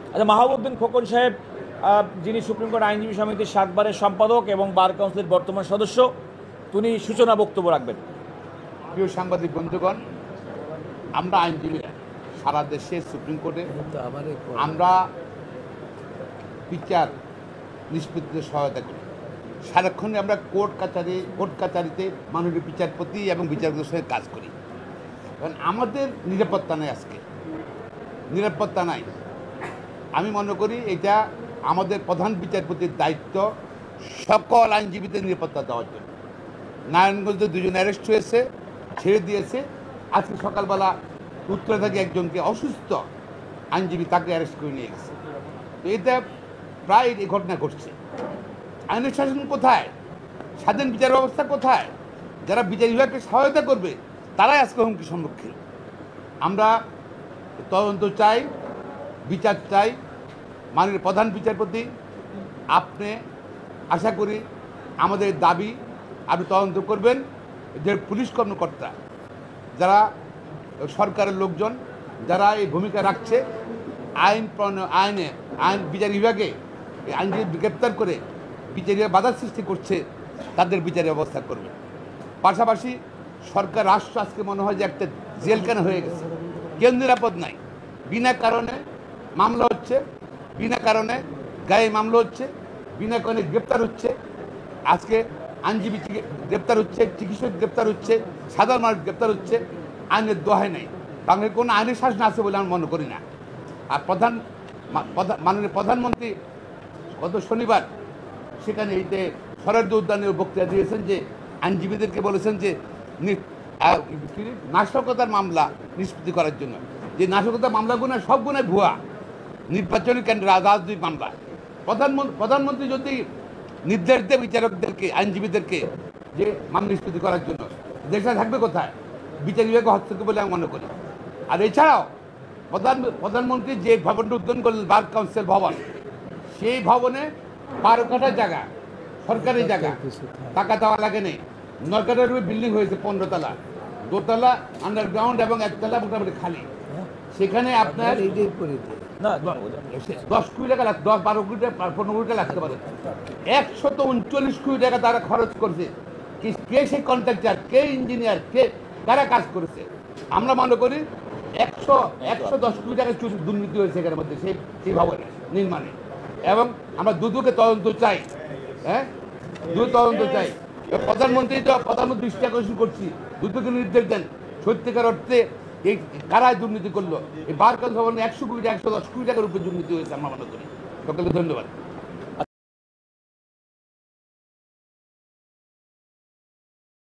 আচ্ছা, মাহবুবউদ্দিন খোকন সাহেব যিনি সুপ্রিম কোর্ট আইনজীবী সমিতির 7 বারের সম্পাদক এবং বার কাউন্সিলের বর্তমান সদস্য, তিনি সূচনা বক্তব্য রাখবেন। প্রিয় সাংবাদিক বন্ধুগণ, আমরা আইনজীবীরা সারা দেশে সুপ্রিম কোর্টে আমরা বিচার নিষ্পত্তিতে সহায়তা করি। সারাক্ষণে আমরা কোর্ট কাছারিতে মাননীয় বিচারপতি এবং বিচারপতির সঙ্গে কাজ করি। কারণ আমাদের নিরাপত্তা নাই, আজকে নিরাপত্তা নাই। আমি মনে করি এটা আমাদের প্রধান বিচারপতির দায়িত্ব সকল আইনজীবীদের নিরাপত্তা দেওয়ার জন্য। নারায়ণগঞ্জে 2 জন অ্যারেস্ট হয়েছে, ছেড়ে দিয়েছে। আজকে সকালবেলা উত্তরে থেকে একজনকে অসুস্থ আইনজীবী তাকে অ্যারেস্ট করে নিয়ে গেছে। তো এটা প্রায় এই ঘটনা ঘটছে। আইনের শাসন কোথায়? স্বাধীন বিচার ব্যবস্থা কোথায়? যারা বিচার বিভাগকে সহায়তা করবে তারাই আজকে হুমকি সম্মুখীন। আমরা তদন্ত চাই, বিচার চাই। মাননীয় প্রধান বিচারপতি, আপনি আশা করি আমাদের দাবি আপনি তদন্ত করবেন। যে পুলিশ কর্মকর্তা, যারা সরকারের লোকজন, যারা এই ভূমিকা রাখছে, আইন বিচার বিভাগে আইনজীবী গ্রেপ্তার করে বিচার বিভাগে বাধার সৃষ্টি করছে, তাদের বিচারের ব্যবস্থা করবে। পাশাপাশি সরকার রাষ্ট্র আজকে মনে হয় যে একটা জেলখানা হয়ে গেছে। কেউ নিরাপদ নাই। বিনা কারণে মামলা হচ্ছে, বিনা কারণে গায়ে মামলা হচ্ছে, বিনা কারণে গ্রেপ্তার হচ্ছে। আজকে আইনজীবী গ্রেপ্তার হচ্ছে, চিকিৎসক গ্রেপ্তার হচ্ছে, সাধারণ মানুষ গ্রেপ্তার হচ্ছে। আইনের দোহাই নেই। বাংলার কোনো আইনের শাসন আছে বলে আমি মনে করি না। আর মাননীয় প্রধানমন্ত্রী গত শনিবার সেখানে এইতে স্বরাজ্য উদ্যানে বক্তৃতা দিয়েছেন, যে আইনজীবীদেরকে বলেছেন যে নাশকতার মামলা নিষ্পত্তি করার জন্য। যে নাশকতার মামলাগুলো সবগুলো ভুয়া, নির্বাচনী কেন্দ্র রাজনৈতিক মামলা। প্রধানমন্ত্রী যদি নির্দেশ দেয় বিচারকদেরকে, আইনজীবীদেরকে যে মামলা নিষ্পত্তি করার জন্য, দেশটা থাকবে কোথায়? বিচার বিভাগে হস্তক্ষেপ বলে আমি মনে করি। আর এছাড়াও প্রধানমন্ত্রী যে ভবনটা উদ্বোধন করলেন, বার কাউন্সিল ভবন, সেই ভবনে 12 কাঠা জায়গা, সরকারি জায়গা, টাকা দেওয়া লাগে নেই। 9 কাঠার বিল্ডিং হয়েছে, 15 তলা, 2 তলা আন্ডারগ্রাউন্ড এবং 1 তলা মোটামুটি খালি। সেখানে আপনার 10 কোটি টাকা, 10-12 কোটি টাকা, 15 কোটি টাকা লাগতে পারে। 139 কোটি টাকা তারা খরচ করছে। কে সেই কন্ট্রাক্টর, কে ইঞ্জিনিয়ার, কারা কাজ করেছে? আমরা মনে করি 110 কোটি টাকা দুর্নীতি হয়েছে এখানের মধ্যে, সেই ভবনে নির্মাণে। এবং আমরা দুদকে তদন্ত চাই। হ্যাঁ, তদন্ত চাই। প্রধানমন্ত্রী দৃষ্টি আকর্ষণ করছি, দুদকে নির্দেশ দেন সত্যিকার অর্থে এই কারায় দুর্নীতি করলো। এই বার কাউন্সিল ভবনে 100 কোটি, 110 কোটি টাকার উপরে দুর্নীতি হয়েছে আমরা মনে করি। সকলকে ধন্যবাদ।